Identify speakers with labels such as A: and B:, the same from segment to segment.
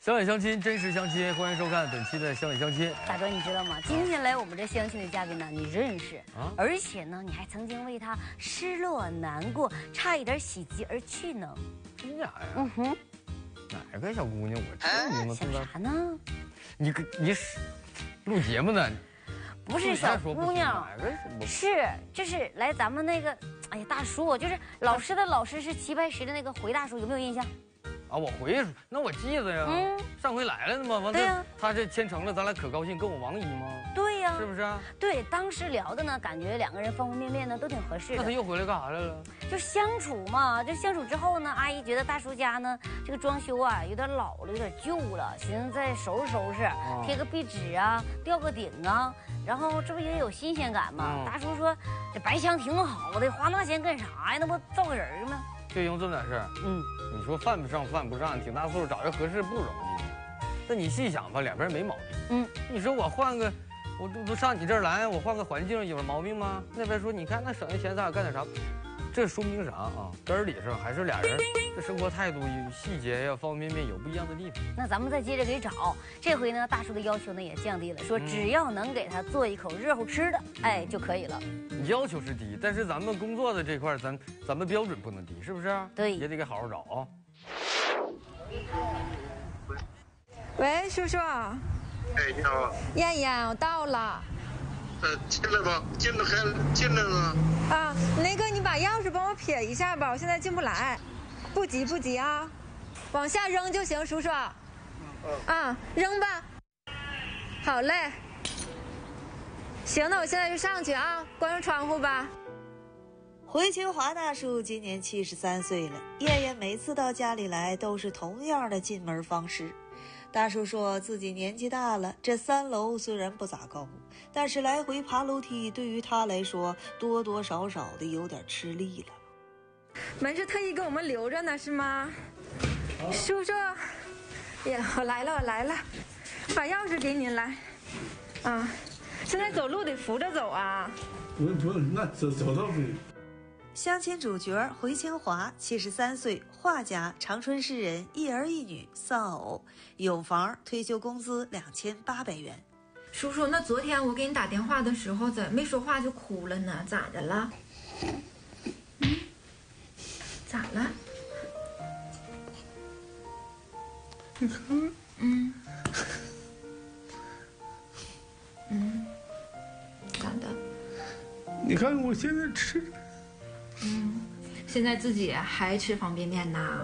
A: 乡野相亲，真实相亲，欢迎收看本期的乡野相亲。
B: 大哥，你知道吗？今天来我们这相亲的嘉宾呢，你认识啊？而且呢，你还曾经为他失落、难过，差一点喜极而去呢。
A: 真假呀？哪个小姑娘？我这名字
B: 想啥呢？
A: 你录节目呢？
B: 不是小姑娘，就是来咱们那个，哎呀，大叔，就是老师的老师是棋牌室的那个回大叔，有没有印象？
A: 啊，我回去，那我记得呀。上回来了呢嘛，完了，他这签成了，咱俩可高兴，跟我王姨吗？
B: 对呀，
A: 是不是啊？
B: 对，当时聊的呢，感觉两个人方方面面呢都挺合适的。
A: 那他又回来干啥来了？
B: 就相处嘛，就相处之后呢，阿姨觉得大叔家呢这个装修啊有点老了，有点旧了，寻思再收拾收拾，贴个壁纸啊，吊个顶啊，然后这不也有新鲜感吗？大叔说这白墙挺好的，花那钱干啥呀？那不造个人吗？
A: 就因为这么点事儿。你说犯不上犯不上，挺大岁数找人合适不容易。但你细想吧，两边没毛病。你说我换个，我都上你这儿来，我换个环境有毛病吗？那边说你看那省下钱咱俩干点啥？这说明啥啊？根儿里上还是俩人这生活态度、细节呀、方方面面有不一样的地方。
B: 那咱们再接着给找。这回呢，大叔的要求呢也降低了，说只要能给他做一口热乎吃的，哎就可以了。
A: 你要求是低，但是咱们工作的这块，咱们标准不能低，是不是？
B: 对，
A: 也得给好好找啊。
C: 喂，叔叔。
D: 哎，你好。
C: 燕燕，我到了。
D: 进来吧，进来了。
C: 啊，那个你把钥匙帮我撇一下吧，我现在进不来。不急啊，往下扔就行，叔叔。啊，扔吧。好嘞。行，那我现在就上去啊，关上窗户吧。
E: 回清华大叔今年73岁了，燕燕每次到家里来都是同样的进门方式。大叔说自己年纪大了，这3楼虽然不咋高，但是来回爬楼梯对于他来说多多少少的有点吃力了。
C: 门是特意给我们留着呢，是吗？叔叔，呀，我来了，把钥匙给您来。啊，现在走路得扶着走啊。
D: 不用，那走到不。
E: 相亲主角回清华，73岁，画家，长春市人，一儿一女，丧偶，有房，退休工资2800元。
C: 叔叔，那昨天我给你打电话的时候，咋没说话就哭了呢？咋的了？咋了？
D: 你看，
C: 咋的？
D: 你看我现在吃。
C: 现在自己还吃方便面呢？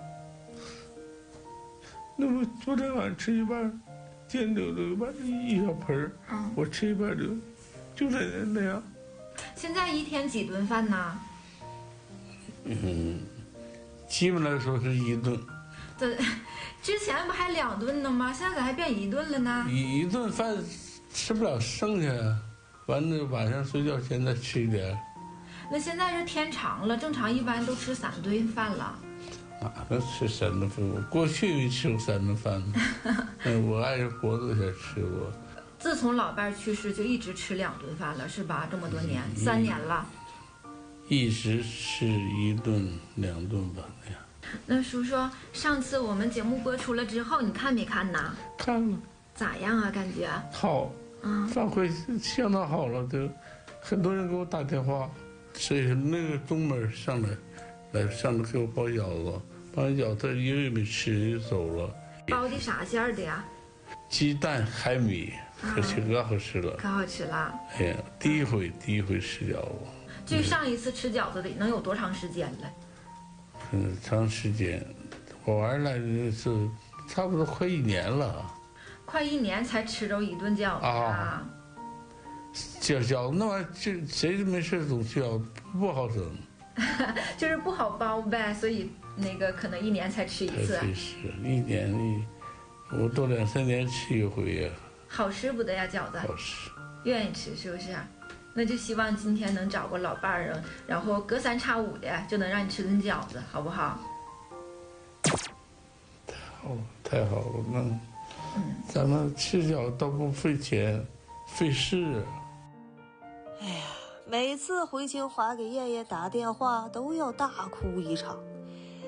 D: 那不昨天晚上吃一半，今天留一半一小盆我吃一半就那样。
C: 现在一天几顿饭呢？
D: 基本来说是1顿。
C: 这之前不还2顿呢吗？现在咋还变1顿了呢？
D: 一顿饭吃不了剩下，完了晚上睡觉前再吃一点。
C: 那现在是天长了，正常一般都吃3顿饭了。
D: 哪能吃3顿饭？我过去没吃过3顿饭呢。我爱人活着才吃过。
C: 自从老伴去世就一直吃2顿饭了，是吧？这么多年，3年了。
D: 一直吃1顿2顿饭那样。
C: 那叔叔，上次我们节目播出了之后，你看没看呢？
D: 看了。
C: 咋样啊？感觉？
D: 好。发挥相当好了，都很多人给我打电话。所以那个东门上来给我包饺子，包完饺子1个月没吃就走了。
C: 包的啥馅儿的呀？
D: 鸡蛋海米，而且可好吃了。
C: 可好吃了。
D: 哎呀，第一回吃饺子。
C: 距上一次吃饺子得能有多长时间了？
D: 长时间，我玩来是差不多快1年了。
C: 快1年才吃着1顿饺子啊！
D: 饺子那玩意儿，谁没事总饺不好整，
C: 就是不好包呗，所以那个可能1年才吃1次。
D: 是1年我都2、3年吃1回呀。
C: 好吃不得呀饺子？
D: 好吃，愿
C: 意吃是不是？那就希望今天能找个老伴儿，然后隔3差5的就能让你吃顿饺子，好不好？
D: 太好了，那咱们吃饺子倒不费钱，费事。
E: 哎呀，每次回清华给燕燕打电话都要大哭一场。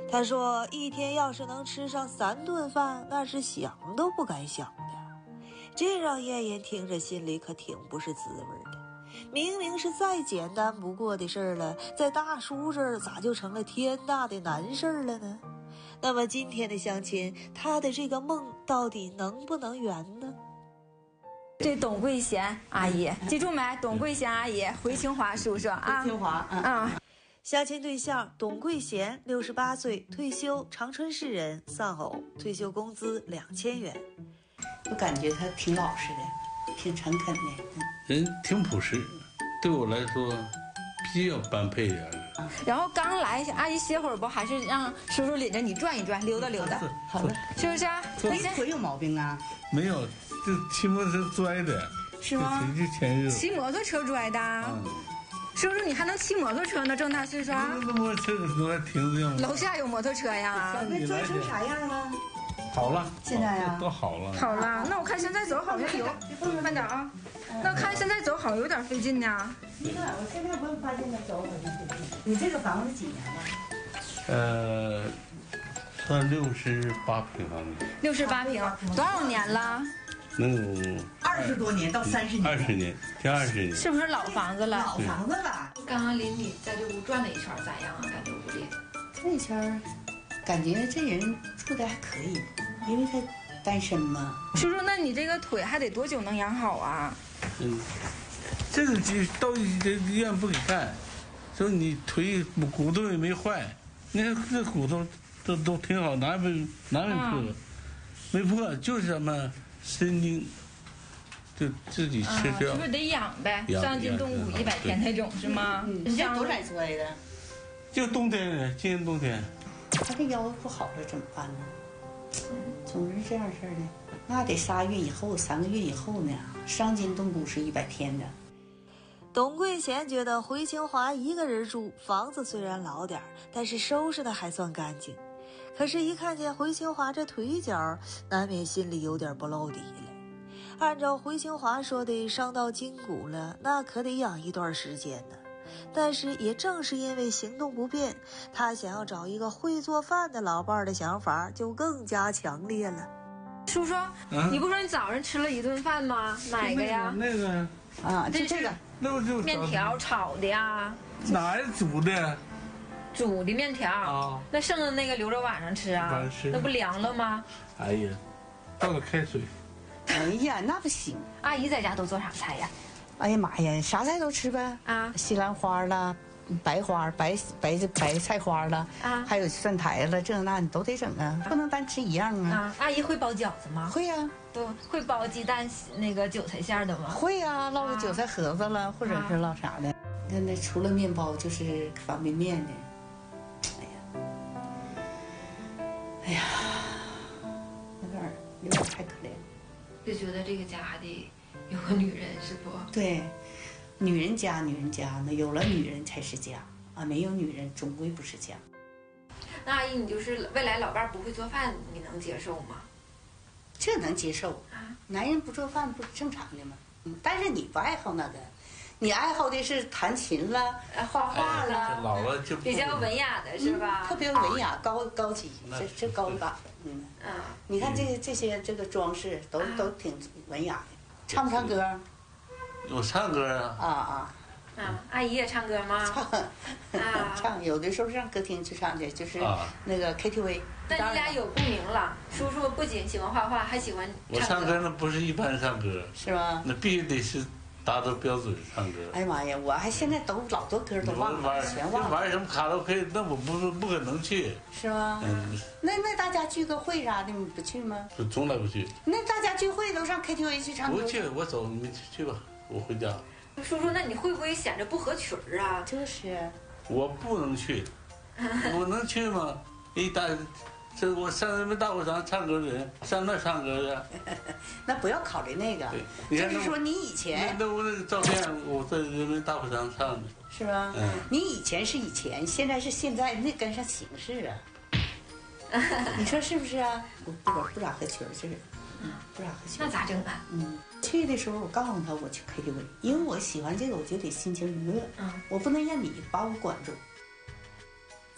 E: 他说一天要是能吃上3顿饭，那是想都不敢想的。这让燕燕听着心里可挺不是滋味的。明明是再简单不过的事儿了，在大叔这儿咋就成了天大的难事儿了呢？那么今天的相亲，他的这个梦到底能不能圆呢？
C: 这董桂贤阿姨，记住没？董桂贤阿姨，回清华叔叔啊。
F: 回清华
C: 啊。
E: 相亲对象董桂贤，68岁，退休，长春市人，丧偶，退休工资2000元。
F: 我感觉他挺老实的，挺诚恳的，
D: 人挺朴实，对我来说比较般配点。
C: 然后刚来，阿姨歇会儿不？还是让叔叔领着你转一转，溜达溜达。
F: 好了，
C: 是不是？
F: 你腿有毛病啊？
D: 没有，就骑摩托车摔的。
C: 是吗？
D: 就前日
C: 骑摩托车摔的。叔叔，你还能骑摩托车呢？这么大岁数。
D: 那摩托车都还停着呢。
C: 楼下有摩托车呀？
F: 那摔成啥样了？
D: 好了，
F: 现在呀，
D: 都好了。
C: 好了，那我看现在走好像有，慢点啊。那我看现在走好像有点费劲呢。
F: 你看，我现在不发现他走好像费劲。你这个房子几年了？
D: 算68平方米。
C: 68平，多少年了？
D: 能有
F: 20多年到30年。
D: 20年，近20年。
C: 是不是老房子了？
F: 老房子了。
C: 刚刚领你在这屋转了一圈，咋样啊？感觉屋里？
F: 这一圈，感觉这人住的还可以，因为他单身嘛。
C: 叔叔，那你这个腿还得多久能养好啊？
D: 这个到医院不给看，说你腿骨头也没坏，你看这骨头都挺好，哪没破，没破，就是什么神经，就自己吃掉。
C: 是不是得养呗？伤筋动骨100天那种是吗？
F: 你这多少摔的？
D: 就冬天的，今年冬天。
F: 他这腰不好了怎么办呢？总是这样式的，那得3月以后，3个月以后呢，伤筋动骨是100天的。
E: 董桂贤觉得回清华一个人住，房子虽然老点但是收拾的还算干净。可是，一看见回清华这腿脚，难免心里有点不露底了。按照回清华说的，伤到筋骨了，那可得养一段时间呢。但是也正是因为行动不便，他想要找一个会做饭的老伴的想法就更加强烈了。
C: 叔叔，你不说你早上吃了1顿饭吗？哪个呀？
D: 那个
F: 啊，就这个，
D: 那不就
C: 面条炒的呀？
D: 哪儿煮的？
C: 煮的面条啊。那剩的那个留着晚上吃啊？那不凉了吗？
D: 哎呀，倒个开水。
F: 哎呀，那不行。
C: 阿姨在家都做啥菜呀？
F: 哎呀妈呀，啥菜都吃呗
C: 啊！
F: 西兰花了，白花、白菜花了啊，还有蒜苔了，这那你都得整啊，不能单吃一样啊。
C: 啊，阿姨会包饺子吗？
F: 会呀。
C: 都会包鸡蛋那个韭菜馅的吗？
F: 会呀，烙个韭菜盒子了，或者是烙啥的。你看那除了面包就是方便面的。哎呀，有点太可怜了。
C: 就觉得这个家还得有个女人，是不？
F: 对，女人家呢，有了女人才是家啊，没有女人终归不是家。
C: 那阿姨，你就是未来老伴不会做饭，你能接受吗？
F: 这能接受啊，男人不做饭不是正常的吗？但是你不爱好那个，你爱好的是弹琴了、画画了，
D: 老了就
C: 比较文雅的是吧？
F: 特别文雅、高级，这高档。你看这些这个装饰都挺文雅的。唱不唱歌？
D: 我唱歌啊。
C: 阿姨也唱歌吗？
F: 唱，有的时候上歌厅去唱去，就是那个 KTV。
C: 那你俩有共鸣了。叔叔不仅喜欢画画，还喜欢
D: 我唱歌那不是一般唱歌，
F: 是吗？
D: 那必须得是达到标准唱歌。
F: 哎呀妈呀，我还现在都老多歌都忘了，全忘了。
D: 玩什么卡拉 OK， 那我不可能去。
F: 是吗？那大家聚个会啥的，你不去吗？
D: 从来不去。
F: 那大家聚会都上 KTV 去唱歌？
D: 不去，我走，你们去吧，我回家。
C: 叔叔，那你会不会显着不合群啊？
F: 就是，
D: 我不能去，我能去吗？这我上人民大会堂唱歌的人，上那唱歌的。
F: 那不要考虑那个，就是说你以前。
D: 那我那个照片，我在人民大会堂唱的。
F: 是吧？你以前是以前，现在是现在，那跟上形势啊。你说是不是啊？不咋合群这人。不咋合群。
C: 那咋整啊？
F: 去的时候我告诉他我去 KTV， 因为我喜欢这个，我就得心情愉悦。我不能让你把我管住。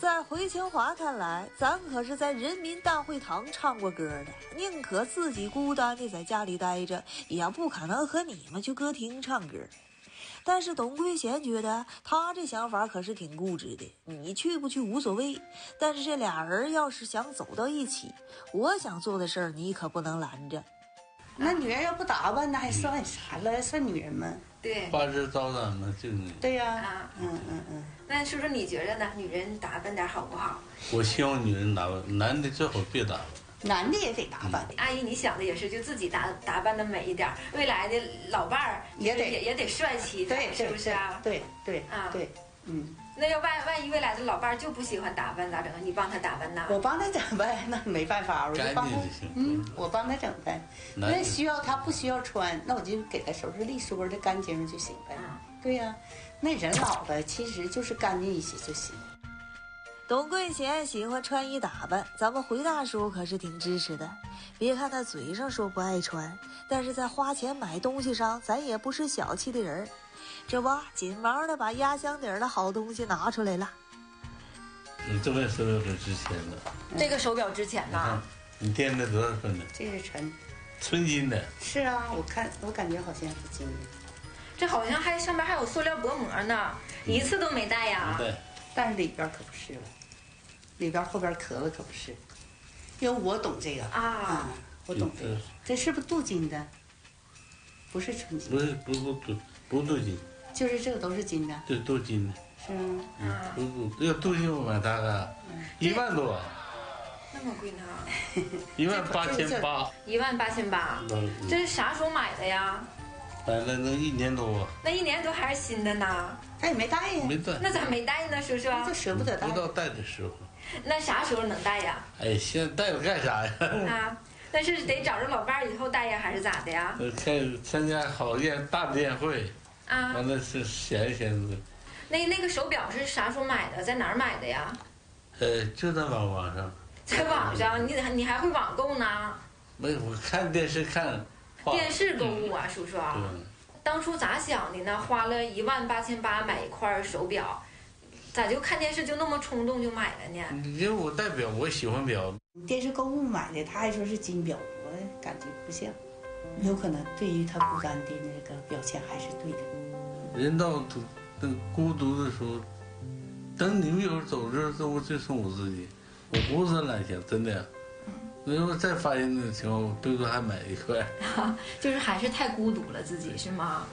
E: 在回清华看来，咱可是在人民大会堂唱过歌的，宁可自己孤单的在家里待着，也不可能和你们去歌厅唱歌。但是董桂贤觉得他这想法可是挺固执的，你去不去无所谓，但是这俩人要是想走到一起，我想做的事儿你可不能拦着。
F: 那女人要不打扮，那还算啥了？算女人吗？
G: 对，
D: 花枝招展嘛，就是你。
F: 对呀、
G: 啊，
F: 嗯。
G: 那叔叔你觉着呢？女人打扮点好不好？
D: 我希望女人打扮，男的最好别打扮。
F: 男的也得打扮。
G: 阿姨，你想的也是，就自己打扮的美一点，未来的老伴儿也得帅气，
F: 对，
G: 是不是啊？
F: 对
G: 啊，
F: 对，嗯。
G: 那要万一未来的老伴儿就不喜欢打扮咋整？你帮他打扮呐？
F: 我帮他整呗，那没办法，我就帮他。我帮他整呗。那需要他不需要穿，那我就给他收拾利索的、干净就行呗。对呀，那人老了其实就是干净一些就行。
E: 董桂贤喜欢穿衣打扮，咱们回大叔可是挺支持的。别看他嘴上说不爱穿，但是在花钱买东西上，咱也不是小气的人。这不，紧忙的把压箱底的好东西拿出来了。
D: 你这边手表可值钱的。
G: 这个手表值钱呐？
D: 你掂的多少分的？
F: 这是
D: 纯金的。
F: 是啊，我感觉好像是金的。
G: 这好像上面还有塑料薄膜呢，一次都没戴呀。
D: 对。
F: 但是里边可不是了，里边后边壳子可不是，因为我懂这个啊，我懂这个。这是不是镀金的？不是纯金。
D: 不镀金。
F: 就是这个都是金的。
D: 对，镀金的。
F: 是吗？
D: 要镀金我买大概1万多。
G: 那么贵呢
D: ？18800。
G: 18800。这是啥时候买的呀？
D: 买了那1年多。
G: 那1年多还是新的呢？
F: 他也没戴呀。
D: 没戴。
G: 那咋没戴呢，叔叔？
F: 就舍不得戴。
D: 不到戴的时候。
G: 那啥时候能戴呀？
D: 哎，现在戴了干啥呀？
G: 啊，那是得找着老伴儿以后戴呀，还是咋的呀？
D: 参加好大的宴会。啊。完了是闲一闲的。
G: 那个手表是啥时候买的？在哪儿买的呀？
D: 就在网上。
G: 在网上，你还会网购呢？
D: 没，我看电视看。
G: 电视购物啊，叔叔。对。当初咋想的呢？花了18800买一块手表，咋就看电视就那么冲动就买了呢？
D: 因为我戴表，我喜欢表。
F: 电视购物买的，他还说是金表，我感觉不像。有可能对于他孤单的那个表现还是对的。
D: 人到那孤独的时候，等女友走的时候，我就送我自己，我胡思乱想，真的呀。如果再发现那个情况，我最多还买一块。
G: 就是还是太孤独了自己，是吗？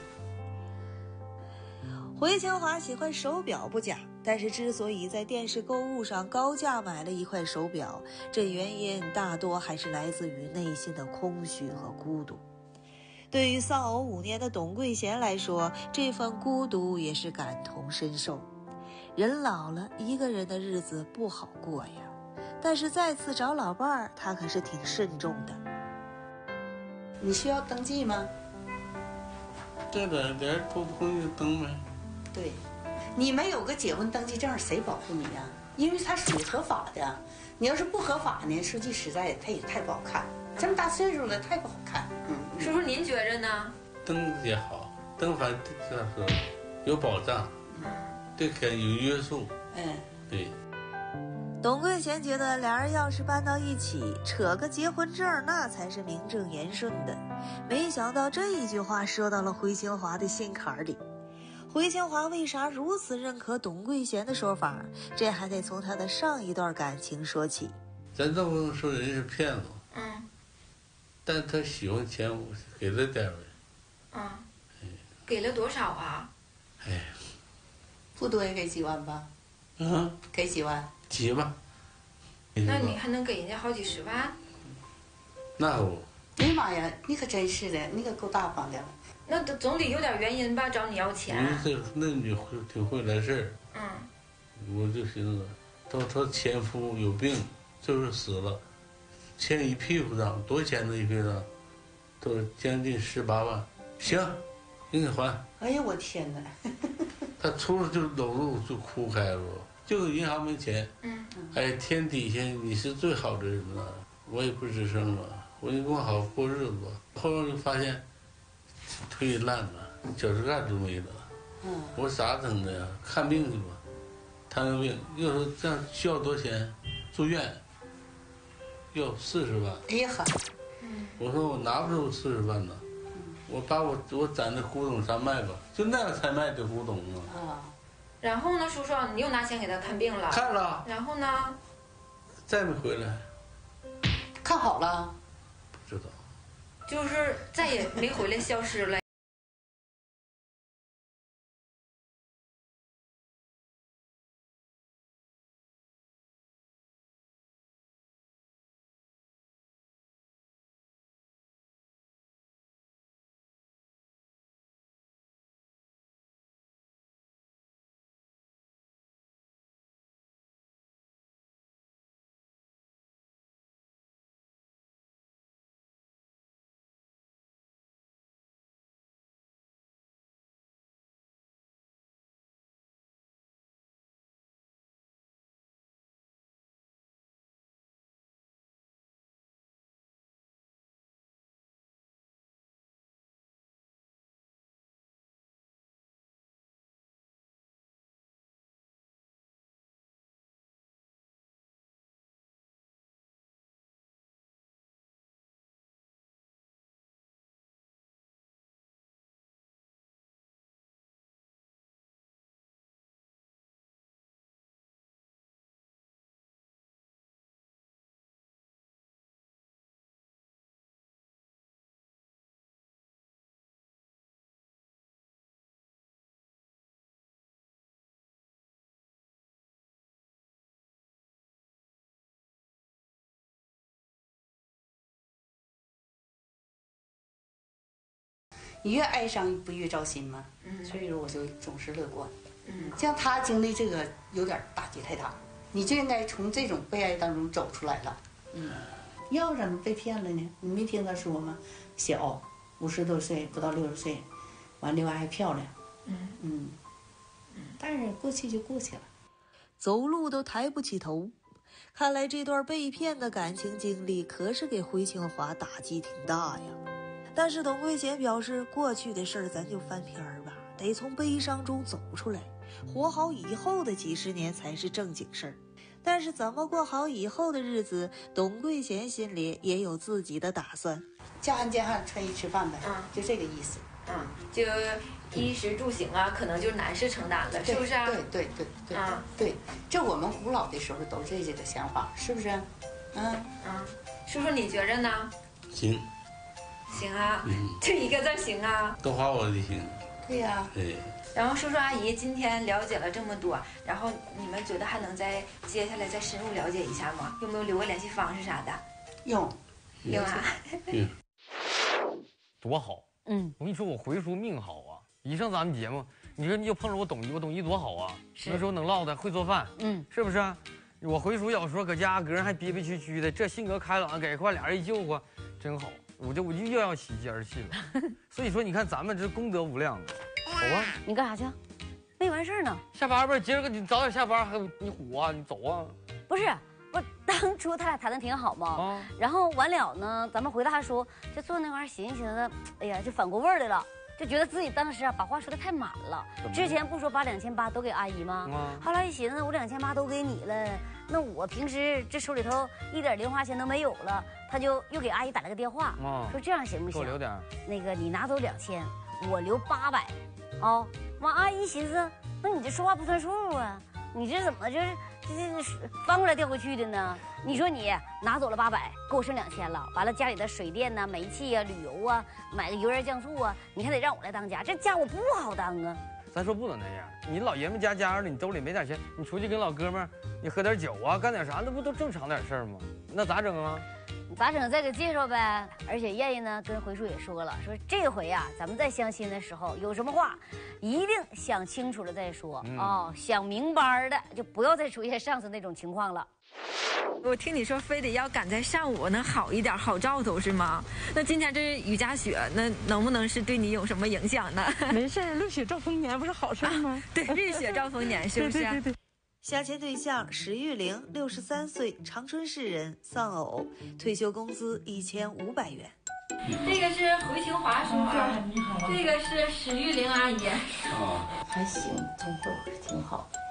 E: 回清华喜欢手表不假，但是之所以在电视购物上高价买了一块手表，这原因大多还是来自于内心的空虚和孤独。对于丧偶5年的董桂贤来说，这份孤独也是感同身受。人老了，一个人的日子不好过呀。但是再次找老伴儿，他可是挺慎重的。
F: 你需要登记吗？
D: 这点不同意登呗。
F: 对，你没有个结婚登记证，谁保护你呀？因为它属于合法的。你要是不合法呢，说句实在的，它也太不好看。这么大岁数了，太不好看。
G: 叔叔您觉着呢？
D: 登也好，登反这样说有保障，对可有约束。对。
E: 董桂贤觉得俩人要是搬到一起，扯个结婚证，那才是名正言顺的。没想到这一句话说到了回清华的心坎里。回清华为啥如此认可董桂贤的说法？这还得从他的上一段感情说起。
D: 咱都不能说人是骗子，但他喜欢钱，我给了点呗。
G: 给了多少啊？
F: 不多也给几万吧。给几万？
D: 几万。
G: 那你还能给人家好几十万？
D: 那我。
F: 哎呀妈呀，你可真是的，你可够大方的。
G: 那总得有点原因吧，找你要钱。
D: 那女挺会来事儿。我就寻思，她前夫有病，就是死了，欠一屁股账，多少钱呢？一屁股账，都将近18万。行，给你还。
F: 哎呀，我天哪！
D: 他出来就搂住就哭开了，就是银行没钱。哎，天底下你是最好的人了，我也不吱声了，我就跟我好好过日子吧。后来就发现腿烂了，脚趾盖都没了。我咋整的呀？看病去吧。 糖尿病，又说这样需要多少钱？住院要40万。
F: 哎呀呵，
D: 我说我拿不出40万呢，我把我攒的古董啥卖吧，就那样才卖的古董嘛。
F: 啊。
G: 然后呢，叔叔，你又拿钱给他看病了？
D: 看了。
G: 然后呢？
D: 再没回来。
F: 看好了。
D: 不知道。
G: 就是再也没回来，消失了。
F: 你越哀伤不越糟心吗？所以说我就总是乐观。像他经历这个有点打击太大，你就应该从这种悲哀当中走出来了。要怎么被骗了呢？你没听他说吗？小50多岁不到60岁，完另外还漂亮。但是过去就过去了，
E: 走路都抬不起头。看来这段被骗的感情经历可是给回清华打击挺大呀。但是董桂贤表示，过去的事儿咱就翻篇儿吧，得从悲伤中走出来，活好以后的几十年才是正经事儿。但是怎么过好以后的日子，董桂贤心里也有自己的打算。
F: 家安家汉，穿衣吃饭呗，就这个意思。
G: 就衣食住行啊，可能就是男士承担了，是不是啊？
F: 对，对，这我们古老的时候都这个想法，是不是？
G: 叔叔你觉着呢？
D: 行。
G: 行啊，就一个字行啊。
D: 都花我的行。
F: 对呀。
D: 对。
G: 然后叔叔阿姨今天了解了这么多，然后你们觉得还能再接下来再深入了解一下吗？有没有留个联系方式啥的？
F: 有
G: 啊。
A: 多好。我跟你说，我回叔命好啊！一上咱们节目，你说你就碰着我董姨多好啊！那时候能唠的，会做饭，是不是？我回叔有时候搁家搁人还憋憋屈屈的，这性格开朗，给一块俩人一救活，真好。我就又要喜极而泣了。所以说，你看咱们这功德无量的。走啊！
B: 你干啥去？没完事呢。
A: 下班吧，接着你早点下班，还你虎啊，你走啊！
B: 不是。当初他俩谈的挺好嘛，然后完了呢，咱们回大叔就做那玩意儿，寻思的，哎呀，就反过味儿来了，就觉得自己当时把话说的太满了。之前不说把2800都给阿姨吗？后来一寻思，我2800都给你了，那我平时这手里头一点零花钱都没有了，他就又给阿姨打了个电话，说这样行不行？
A: 给我留点。
B: 那个你拿走2000，我留800，完阿姨寻思，那你这说话不算数啊，你这怎么这翻过来调回去的呢？你说你拿走了800，给我剩2000了，完了家里的水电呐、煤气啊、旅游啊，买个油盐酱醋啊，你还得让我来当家，这家我不好当啊。
A: 咱说不能那样，你老爷们家的，你兜里没点钱，你出去跟老哥们儿，你喝点酒啊，干点啥，那不都正常点事儿吗？那咋整啊？
B: 咋整？再给介绍呗。而且燕燕呢跟回叔也说了，说这回啊，咱们在相亲的时候有什么话，一定想清楚了再说想明白的，就不要再出现上次那种情况了。
H: 我听你说非得要赶在上午能好一点，好兆头是吗？那今天这雨夹雪，那能不能是对你有什么影响呢？
I: 没事，日雪兆丰年不是好事吗？
H: 对，日雪兆丰年是不是？
I: 对。
E: 相亲对象史玉玲，63岁，长春市人，丧偶，退休工资1500元。
G: 这个是回清华叔叔，
I: 你好。
G: 这个是史玉玲阿姨。
F: 还行，通透挺好。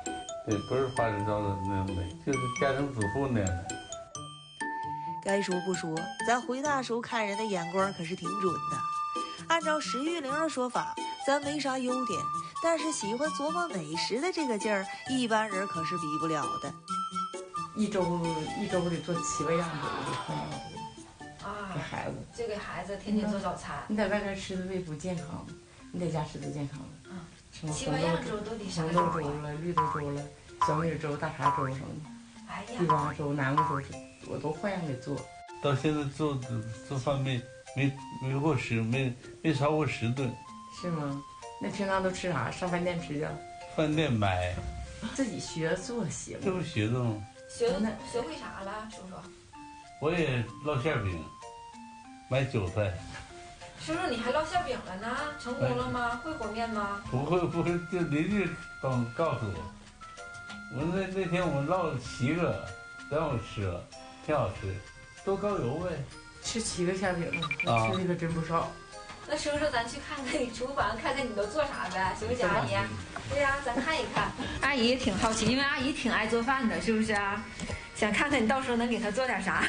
D: 对，不是花枝招展那种美，就是家庭主妇那样的。
E: 该说不说，咱回大叔看人的眼光可是挺准的。按照石玉玲的说法，咱没啥优点，但是喜欢琢磨美食的这个劲儿，一般人可是比不了的。
I: 一周得做7、8样左右的饭
G: 啊，
I: 给孩子，
G: 就给孩子天天做早餐。
I: 你在外边吃的胃不健康，你在家吃的健康了。什么
G: 7、8样粥都得啥
I: 红豆粥了、绿豆粥了、小米粥、大碴粥什么的，地瓜粥、南瓜粥，我都换样给做。
D: 到现在做饭没过10，没超过10顿。
I: 是吗？那平常都吃啥？上饭店吃去？
D: 饭店买。
I: 自己学做行。
D: 这不学的吗？
G: 学会啥了，叔叔？
D: 我也烙馅饼，买韭菜。
G: 叔叔，你还烙馅饼了呢？成功了吗？会和面吗？
D: 不会，就邻居告诉我。我那天我们烙了7个，让我吃了，挺好吃，多高油呗。
I: 吃7个馅饼，我吃的可真不少。
G: 那叔叔，咱去看看你厨房，看看你都做啥呗，行不行，阿姨？对呀，咱看一看。阿姨也挺好奇，因为阿姨挺爱做饭的，是不是啊？想看看你到时候能给她做点啥。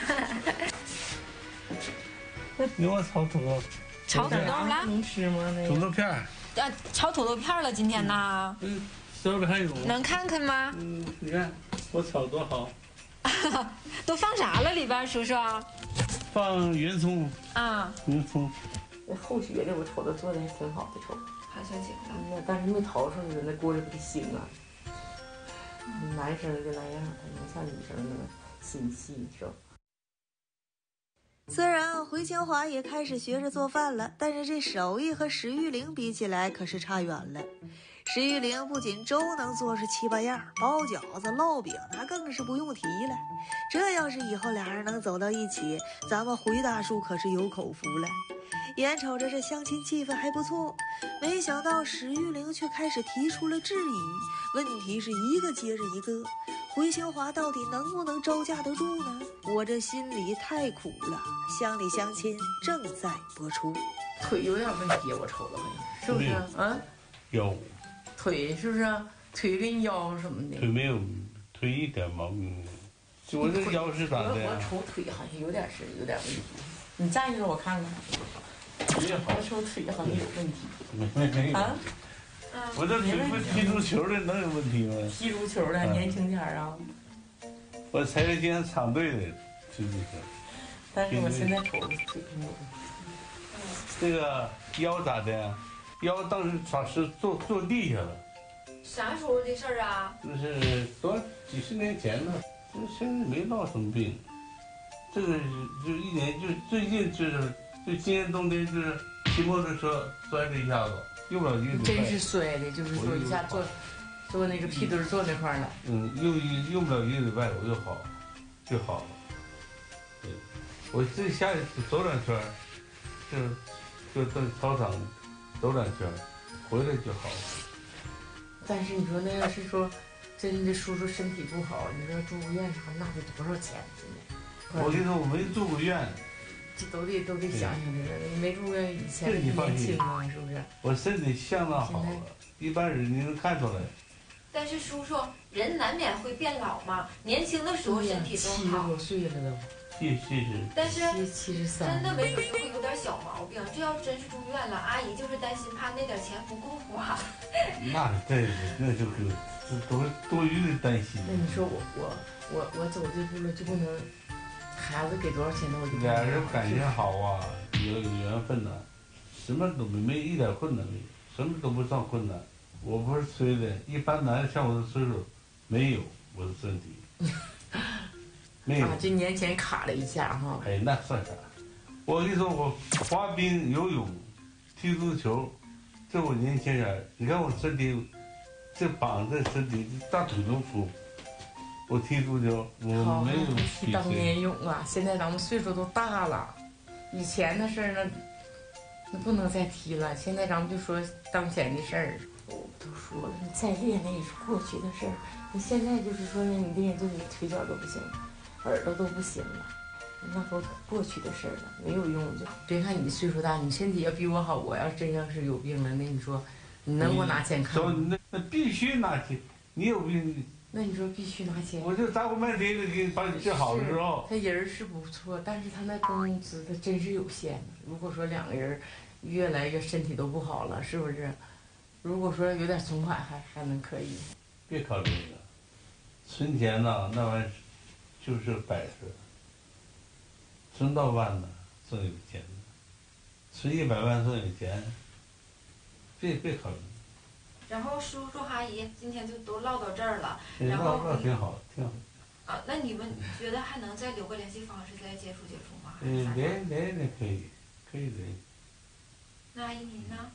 D: 你给我炒土豆。
G: 炒土豆了？
I: 能吃吗？那
D: 土豆片。
G: 炒土豆片了，今天呢？
D: 手里还有。
G: 能看看吗？
D: 你看我炒多好。
G: 都放啥了里边，叔叔？
D: 放圆葱。
G: 啊。
D: 圆葱。
I: 那后学的我瞅着做的还挺好的，瞅。
G: 还算行的。
I: 但是没淘出来，那锅里不得腥啊。男生就那样，他能像女生那么心细是吧？
E: 虽然回清华也开始学着做饭了，但是这手艺和石玉玲比起来可是差远了。石玉玲不仅粥能做是7、8样，包饺子、烙饼那更是不用提了。这要是以后俩人能走到一起，咱们回大叔可是有口福了。眼瞅着这相亲气氛还不错，没想到石玉玲却开始提出了质疑，问题是一个接着一个。回清华到底能不能招架得住呢？我这心里太苦了。乡里乡亲正在播出。
I: 腿有点问题，我瞅着好像是不是啊？
D: 腰。
I: 腿是不是？腿跟腰什么的？
D: 腿没有，腿一点毛病没有。就我这腰是咋的？
I: 我瞅腿好像有点问题。你站一会儿我看看。我瞅腿好像有问题。
D: 没有。啊？我这腿不踢足球的能有问题吗？
I: 踢足球的年轻点啊！
D: 我才是今天厂队的踢足球。
I: 但是我现在瞅着腿没有问题。
D: 这个腰咋的？腰当时咋是坐地下了？
G: 啥时候的事儿啊？
D: 那是几十年前了，这现在没闹什么病。这个就一年，就最近就今年冬天就是骑摩托车摔了一下子，用不了1个礼拜。
I: 真是摔的，就是说一下坐那个屁墩坐那块了。
D: 用不了1个礼拜我就好了。对，我这下去走2圈，就到操场走2圈，回来就好了。
I: 但是你说那要是说真的叔叔身体不好，你说住院啥那得多少钱？现在
D: 我跟你说，我没住过院，
I: 这都得想想这个。你没住院以前年轻啊，是不是？
D: 我身体相当好了，一般人你能看出来。
G: 但是叔叔，人难免会变老嘛，年轻的时候身体都好。
I: 70多岁了都。
G: 但是
I: 73
G: 真的没准就会有点小毛病。这要真是住院了，阿姨就是担心怕那点钱不够花。
D: 那对，那就都是多余的担心。
I: 那你说我走这步了就不能，孩子给多少钱呢？我就
D: 俩人感情好啊，有缘分呐，什么都没一点困难没有，什么都不算困难。我不是吹的，一般男的像我的岁数，没有我的身体。没有，
I: 这年前卡了一下哈。
D: 哎，那算啥？我跟你说，我滑冰、游泳、踢足球，这我年轻人，你看我身体，这膀子身体大腿都粗。我踢足球，我没有
I: 踢当年勇啊！现在咱们岁数都大了，以前的事儿呢，那不能再提了。现在咱们就说当前的事儿。我都说了，你再练那也是过去的事儿。你现在就是说呢，你练就你腿脚都不行，耳朵都不行了，那都过去的事儿了，没有用。就别看你岁数大，你身体要比我好，我要真要是有病了，那你说你能给我拿钱看吗？
D: 那必须拿钱。你有病，
I: 那你说必须拿钱？
D: 我就砸锅卖铁的给你把你治好的时候，
I: 他人是不错，但是他那工资他真是有限的。如果说两个人越来越身体都不好了，是不是？如果说有点存款还能可以。
D: 别考虑了，存钱呐，那玩意儿就是摆设。存到万呢，挣有钱呢；存100万挣有钱。别考虑。
G: 然后叔叔阿姨今天就都唠到这儿了，然
D: 后
G: 后
D: 挺好，挺好。
G: 啊，那你们觉得还能再留个联系方式再接触吗？
D: 联可以联。
G: 那阿姨您呢？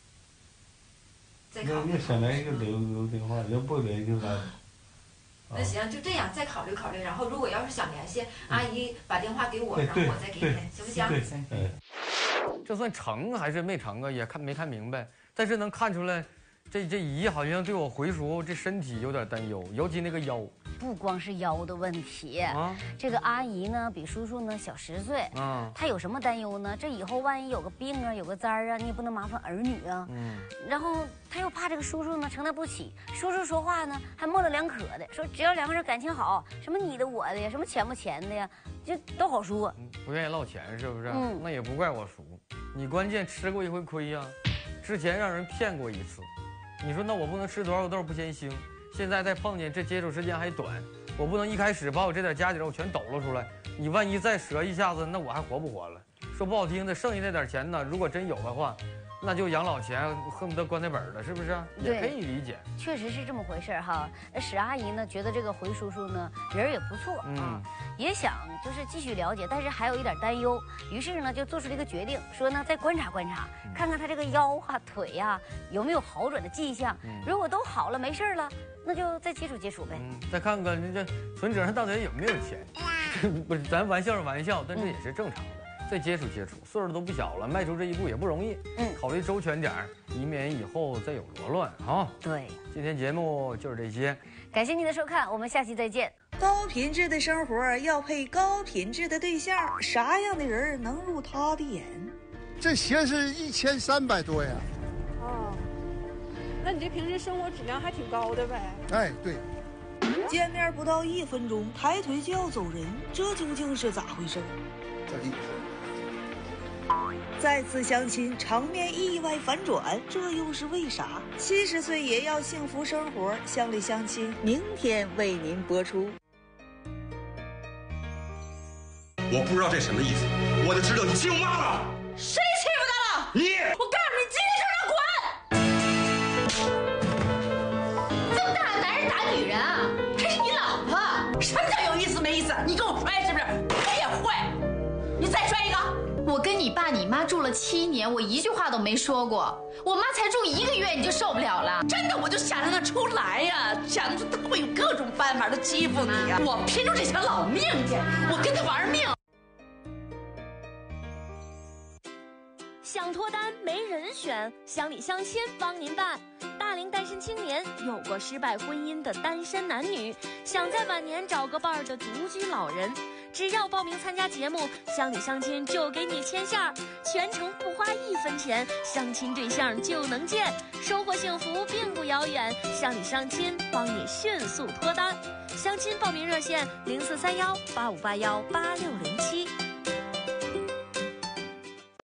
D: 要想联系留电话，要不联系了。
G: 那行，就这样，再考虑考虑。然后如果要是想联系，阿姨把电话给我，然后我再给你，行不行？
A: 这算成还是没成啊？也没看明白，但是能看出来。这姨好像对我回叔这身体有点担忧，尤其那个腰。
B: 不光是腰的问题啊，这个阿姨呢比叔叔呢小10岁啊，她有什么担忧呢？这以后万一有个病啊，有个灾儿啊，你也不能麻烦儿女啊。然后她又怕这个叔叔呢承担不起，叔叔说话呢还模棱两可的，说只要两个人感情好，什么你的我的呀，什么钱不钱的呀，就都好说。
A: 不愿意落钱是不是？那也不怪我叔，你关键吃过一回亏呀，之前让人骗过一次。你说那我不能吃多少豆不嫌腥，现在再碰见这接触时间还短，我不能一开始把我这点家底我全抖了出来，你万一再折一下子，那我还活不活了？说不好听的，剩下那点钱呢，如果真有的话，那就养老钱恨不得棺材本了，是不是？也可以理解，
B: 确实是这么回事哈。史阿姨呢觉得这个回叔叔呢人也不错啊，也想就是继续了解，但是还有一点担忧，于是呢就做出了一个决定，说呢再观察观察，看看他这个腰啊腿呀有没有好转的迹象，如果都好了没事了，那就再接触接触呗。
A: 再看看这存折上到底有没有钱，不是咱玩笑是玩笑，但这也是正常的。再接触接触，岁数都不小了，迈出这一步也不容易。考虑周全点儿，以免以后再有罗乱啊。
B: 对，
A: 今天节目就是这些，
B: 感谢您的收看，我们下期再见。
E: 高品质的生活要配高品质的对象，啥样的人能入他的眼？
J: 这鞋是1300多呀。
K: 哦，那你这平时生活质量还挺高的呗？
J: 哎，对。
E: 见面不到1分钟，抬腿就要走人，这究竟是咋回事？再次相亲，场面意外反转，这又是为啥？70岁也要幸福生活，乡里相亲，明天为您播出。
L: 我不知道这什么意思，我就知道你欺负妈了。
M: 谁欺负他了？
L: 你！
M: 我告诉你，今天就让滚！这么大的男人打女人啊？还是你老婆？什么叫有意思没意思？你跟我摔是不是？我也会。你再摔一个！
N: 我跟你爸你妈住了7年，我一句话都没说过。我妈才住1个月你就受不了了？
M: 真的，我就想让他出来呀，想着他会有各种办法的欺负你呀。我拼出这条老命去，我跟他玩命。
O: 想脱单没人选，乡里乡亲帮您办。大龄单身青年，有过失败婚姻的单身男女，想在晚年找个伴儿的独居老人，只要报名参加节目，乡里乡亲就给你牵线儿，全程不花1分钱，相亲对象就能见，收获幸福并不遥远。乡里乡亲帮你迅速脱单，相亲报名热线043185818607。